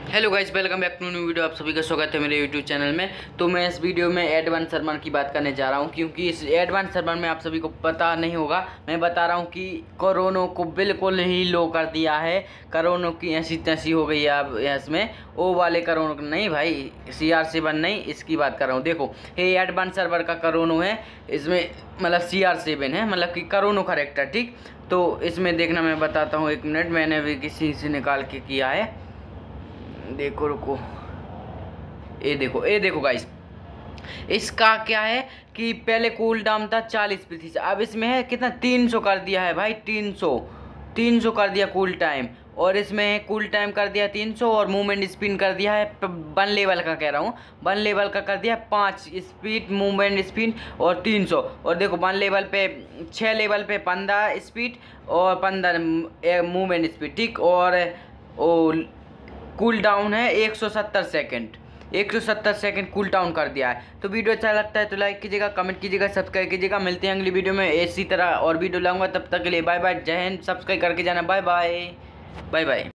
Hello guys, welcome back to new video. आप सभी का स्वागत है मेरे यूट्यूब चैनल में। तो मैं इस वीडियो में एडवांस सर्वर की बात करने जा रहा हूं, क्योंकि इस एडवांस सर्वर में आप सभी को पता नहीं होगा। मैं बता रहा हूं कि कोरोना को बिल्कुल ही लो कर दिया है। कोरोना की ऐसी तैसी हो गई है अब इसमें, वो वाले कोरोना नहीं भाई, CR7 नहीं, इसकी बात कर रहा हूँ। देखो ये एडवांस सर्वर का कोरोना है, इसमें मतलब CR7 है, मतलब कि कोरोना करेक्टर। ठीक, तो इसमें देखना मैं बताता हूँ, 1 मिनट। मैंने भी किसी से निकाल के किया है, देखो रुको, ये देखो गाइस। इसका क्या है कि पहले कूल डाउन था 40%, अब इसमें है कितना, 300 कर दिया है भाई। 300 कर दिया कूल टाइम, और इसमें कूल टाइम कर दिया 300, और मूवमेंट स्पिन कर दिया है 1 लेवल का, कह रहा हूँ 1 लेवल का कर दिया 5 स्पीड मूवमेंट स्पिन और 300। और देखो 1 लेवल पे 6 लेवल पे 15 स्पीड और 15 मूवमेंट स्पीड। ठीक, और कूल डाउन है 170 सेकंड, 170 सेकंड कूल डाउन कर दिया है। तो वीडियो अच्छा लगता है तो लाइक कीजिएगा, कमेंट कीजिएगा, सब्सक्राइब कीजिएगा। मिलते हैं अगली वीडियो में इसी तरह और वीडियो लाऊंगा। तब तक के लिए बाय बाय, जय हिंद। सब्सक्राइब करके जाना। Bye bye, bye bye.